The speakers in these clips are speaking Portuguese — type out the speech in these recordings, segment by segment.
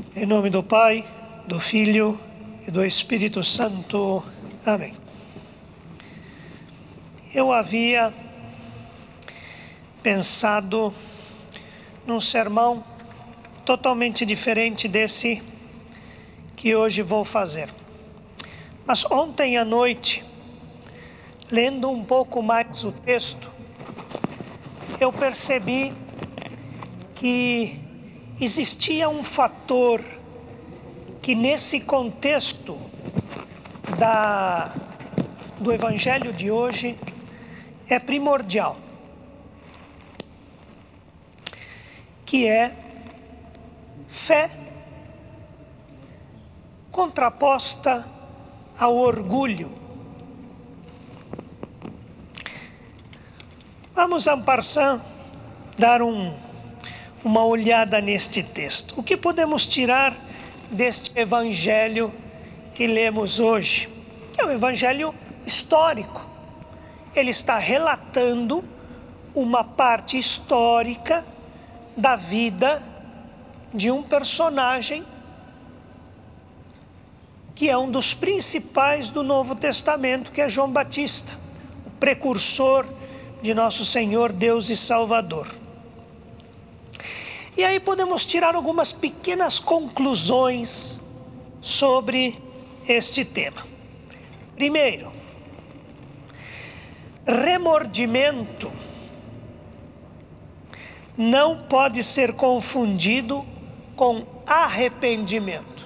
Em nome do Pai, do Filho e do Espírito Santo. Amém. Eu havia pensado num sermão totalmente diferente desse que hoje vou fazer. Mas ontem à noite, lendo um pouco mais o texto, eu percebi que existia um fator que nesse contexto do Evangelho de hoje é primordial, que é fé contraposta ao orgulho. Vamos, en passant, dar uma olhada neste texto. O que podemos tirar deste evangelho que lemos hoje? É um evangelho histórico. Ele está relatando uma parte histórica da vida de um personagem que é um dos principais do Novo Testamento, que é João Batista, o precursor de nosso Senhor, Deus e Salvador. E aí podemos tirar algumas pequenas conclusões sobre este tema. Primeiro, remordimento não pode ser confundido com arrependimento.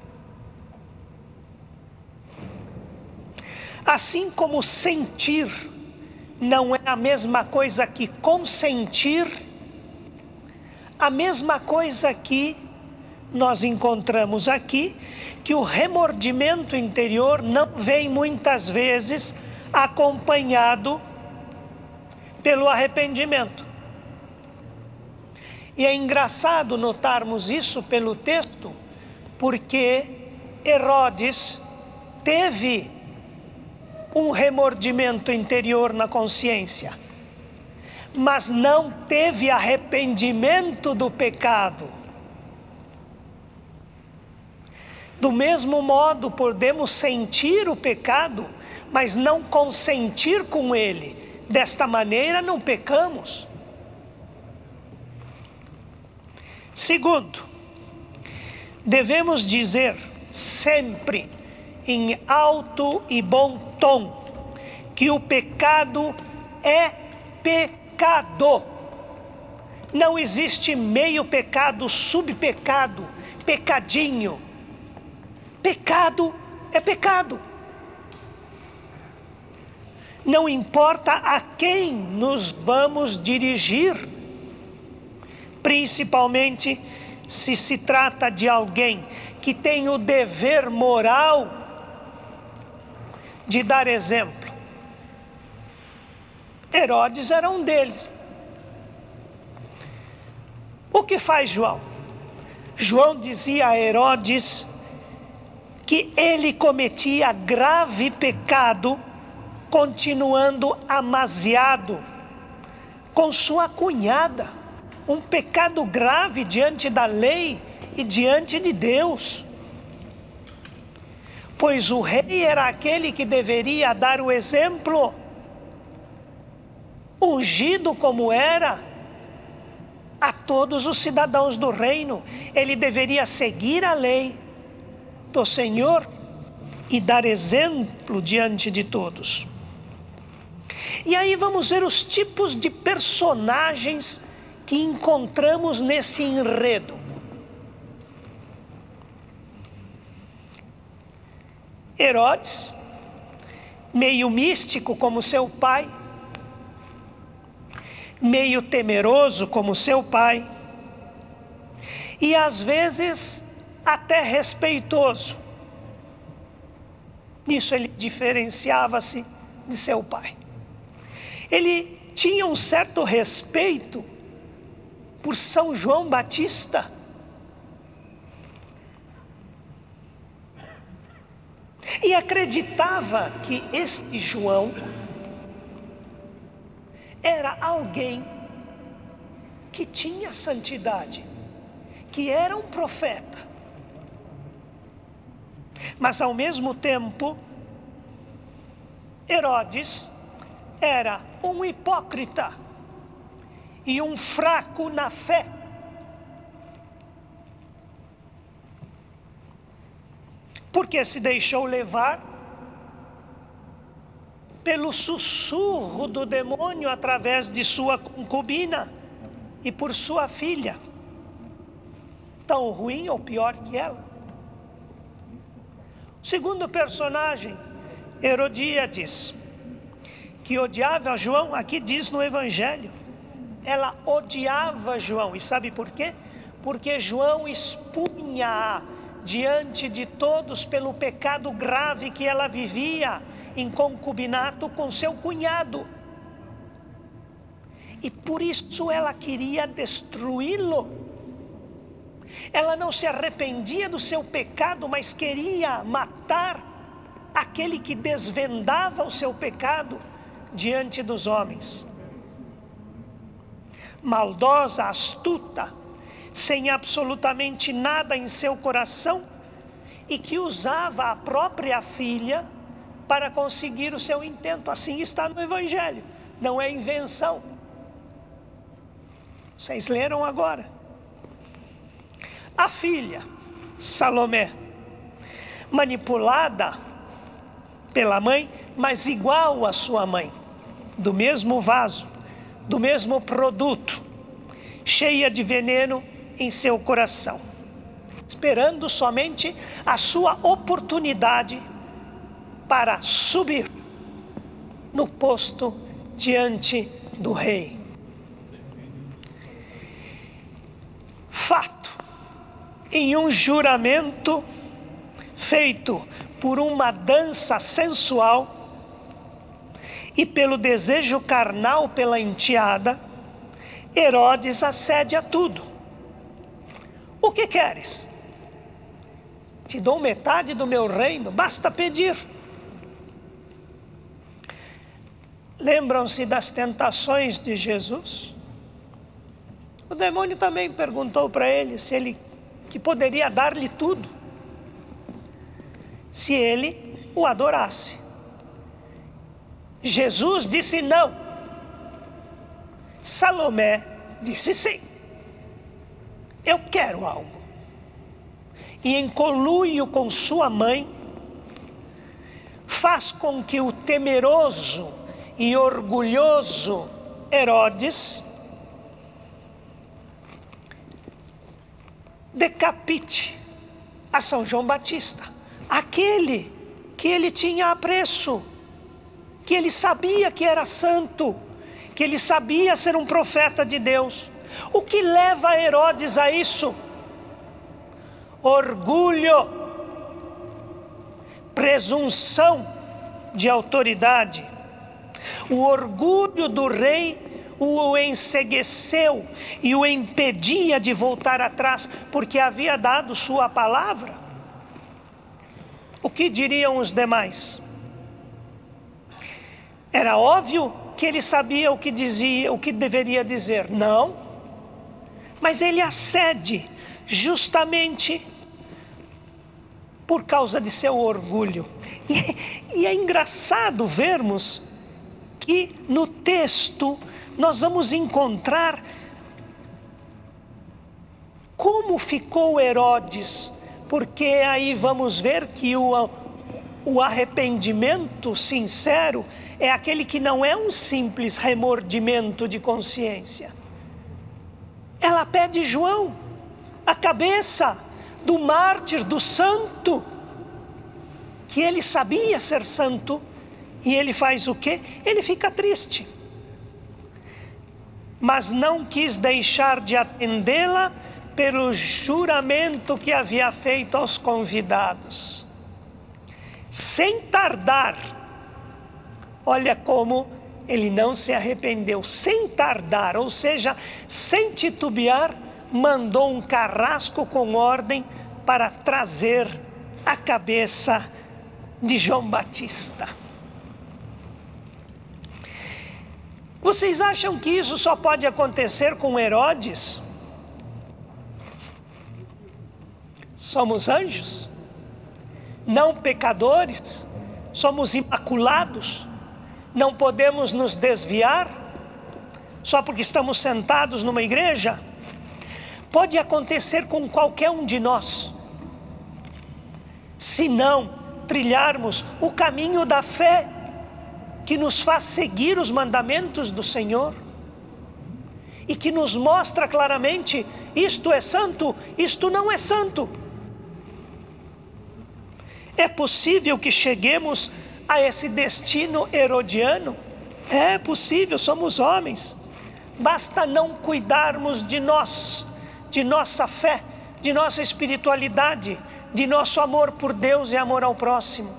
Assim como sentir não é a mesma coisa que consentir, a mesma coisa que nós encontramos aqui, que o remordimento interior não vem muitas vezes acompanhado pelo arrependimento. E é engraçado notarmos isso pelo texto, porque Herodes teve um remordimento interior na consciência, mas não teve arrependimento do pecado. Do mesmo modo, podemos sentir o pecado, mas não consentir com ele. Desta maneira, não pecamos. Segundo, devemos dizer sempre, em alto e bom tom, que o pecado é pecado. Não existe meio pecado, subpecado, pecadinho. Pecado é pecado. Não importa a quem nos vamos dirigir, principalmente se se trata de alguém que tem o dever moral de dar exemplo. Herodes era um deles. O que faz João? João dizia a Herodes que ele cometia grave pecado, continuando amaziado com sua cunhada. Um pecado grave diante da lei e diante de Deus. Pois o rei era aquele que deveria dar o exemplo. Ungido como era a todos os cidadãos do reino, ele deveria seguir a lei do Senhor e dar exemplo diante de todos. E aí vamos ver os tipos de personagens que encontramos nesse enredo. Herodes, meio místico como seu pai, meio temeroso como seu pai, e às vezes até respeitoso. Nisso ele diferenciava-se de seu pai. Ele tinha um certo respeito por São João Batista. E acreditava que este João era alguém que tinha santidade, que era um profeta, Mas ao mesmo tempo, Herodes era um hipócrita e um fraco na fé. Porque se deixou levar pelo sussurro do demônio através de sua concubina e por sua filha, tão ruim ou pior que ela. O segundo personagem, Herodíades, que odiava João, aqui diz no Evangelho, ela odiava João. E sabe por quê? Porque João expunha diante de todos pelo pecado grave que ela vivia em concubinato com seu cunhado. E por isso ela queria destruí-lo. Ela não se arrependia do seu pecado, mas queria matar aquele que desvendava o seu pecado diante dos homens. Maldosa, astuta, sem absolutamente nada em seu coração, e que usava a própria filha para conseguir o seu intento. Assim está no Evangelho, não é invenção. Vocês leram agora. A filha, Salomé, manipulada pela mãe, mas igual à sua mãe, do mesmo vaso, do mesmo produto, cheia de veneno em seu coração, esperando somente a sua oportunidade para subir no posto diante do rei. Fato, em um juramento feito por uma dança sensual e pelo desejo carnal pela enteada, Herodes acede a tudo. O que queres? Te dou metade do meu reino, basta pedir. Lembram-se das tentações de Jesus? O demônio também perguntou para ele se ele que poderia dar-lhe tudo, se ele o adorasse. Jesus disse não. Salomé disse sim. Eu quero algo. E em conluio com sua mãe, faz com que o temeroso e orgulhoso Herodes decapite a São João Batista, aquele que ele tinha apreço, que ele sabia que era santo, que ele sabia ser um profeta de Deus. O que leva Herodes a isso? Orgulho, presunção de autoridade. O orgulho do rei o encegueceu e o impedia de voltar atrás, porque havia dado sua palavra. O que diriam os demais? Era óbvio que ele sabia o que dizia, o que deveria dizer. Não, mas ele acede justamente por causa de seu orgulho. E é engraçado vermos que no texto nós vamos encontrar como ficou Herodes, porque aí vamos ver que o arrependimento sincero é aquele que não é um simples remordimento de consciência. Ela pede João, a cabeça do mártir, do santo, que ele sabia ser santo, e ele faz o quê? Ele fica triste. Mas não quis deixar de atendê-la pelo juramento que havia feito aos convidados. Sem tardar, olha como ele não se arrependeu, sem tardar, ou seja, sem titubear, mandou um carrasco com ordem para trazer a cabeça de João Batista. Vocês acham que isso só pode acontecer com Herodes? Somos anjos? não pecadores, somos imaculados, não podemos nos desviar só porque estamos sentados numa igreja. Pode acontecer com qualquer um de nós, se não trilharmos o caminho da fé, que nos faz seguir os mandamentos do Senhor, e que nos mostra claramente, isto é santo, isto não é santo. É possível que cheguemos a esse destino herodiano? É possível, somos homens. Basta não cuidarmos de nós, de nossa fé, de nossa espiritualidade, de nosso amor por Deus e amor ao próximo.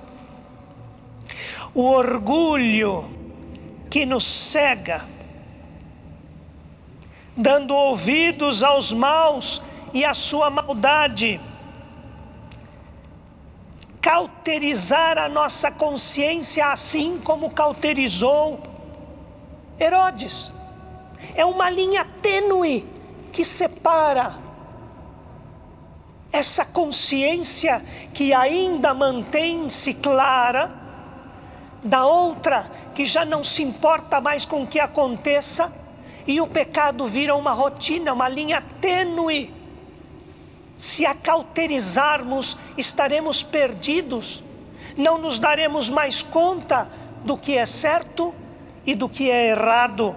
O orgulho que nos cega, dando ouvidos aos maus e à sua maldade, cauterizar a nossa consciência assim como cauterizou Herodes. É uma linha tênue que separa essa consciência que ainda mantém-se clara da outra que já não se importa mais com o que aconteça, e o pecado vira uma rotina, uma linha tênue. Se a cauterizarmos, estaremos perdidos, não nos daremos mais conta do que é certo e do que é errado,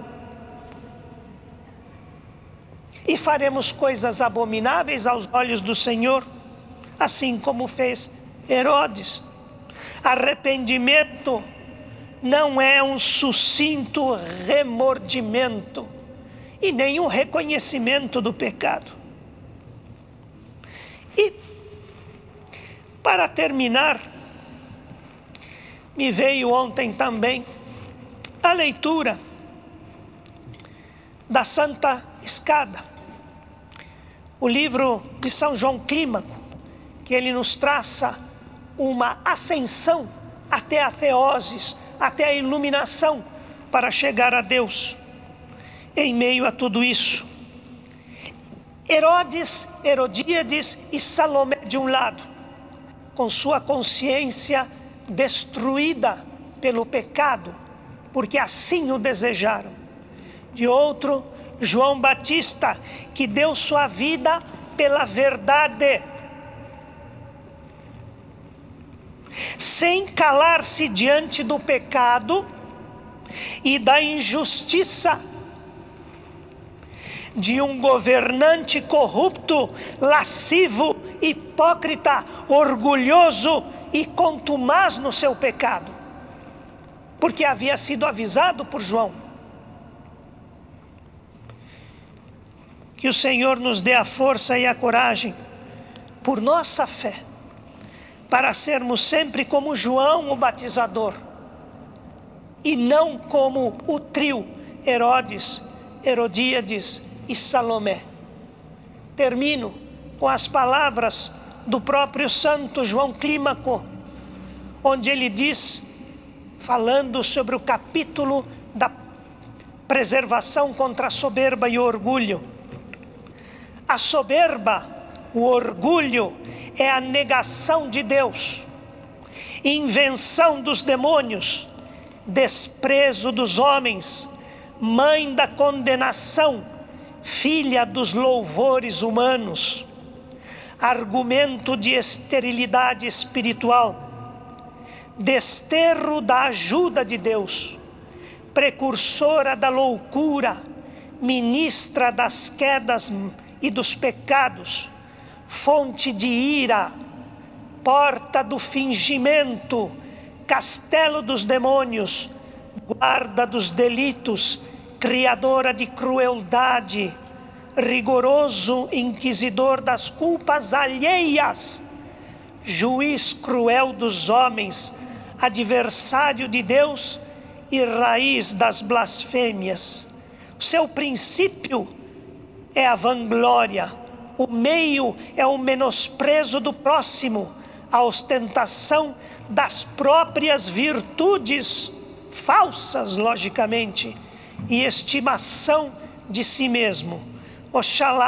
e faremos coisas abomináveis aos olhos do Senhor, assim como fez Herodes. Arrependimento não é um sucinto remordimento e nem um reconhecimento do pecado. E, para terminar, me veio ontem também a leitura da Santa Escada, o livro de São João Clímaco, que ele nos traça uma ascensão até a theoses, até a iluminação, para chegar a Deus. Em meio a tudo isso, Herodes, Herodíades e Salomé de um lado, com sua consciência destruída pelo pecado, porque assim o desejaram. De outro, João Batista, que deu sua vida pela verdade, sem calar-se diante do pecado e da injustiça de um governante corrupto, lascivo, hipócrita, orgulhoso e contumaz no seu pecado, porque havia sido avisado por João. Que o Senhor nos dê a força e a coragem, por nossa fé, para sermos sempre como João o batizador, e não como o trio Herodes, Herodíades e Salomé. Termino com as palavras do próprio santo João Clímaco, onde ele diz, falando sobre o capítulo da preservação contra a soberba e o orgulho: a soberba, o orgulho, é a negação de Deus, invenção dos demônios, desprezo dos homens, mãe da condenação, filha dos louvores humanos, argumento de esterilidade espiritual, desterro da ajuda de Deus, precursora da loucura, ministra das quedas e dos pecados, fonte de ira, porta do fingimento, castelo dos demônios, guarda dos delitos, criadora de crueldade, rigoroso inquisidor das culpas alheias, juiz cruel dos homens, adversário de Deus e raiz das blasfêmias. O seu princípio é a vanglória, o meio é o menosprezo do próximo, a ostentação das próprias virtudes, falsas logicamente, e estimação de si mesmo. Oxalá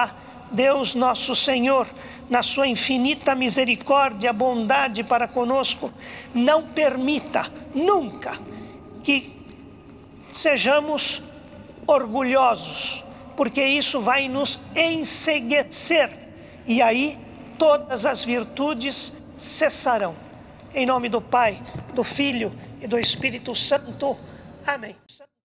Deus nosso Senhor, na sua infinita misericórdia, bondade para conosco, não permita nunca que sejamos orgulhosos, porque isso vai nos enceguecer, e aí todas as virtudes cessarão. Em nome do Pai, do Filho e do Espírito Santo. Amém.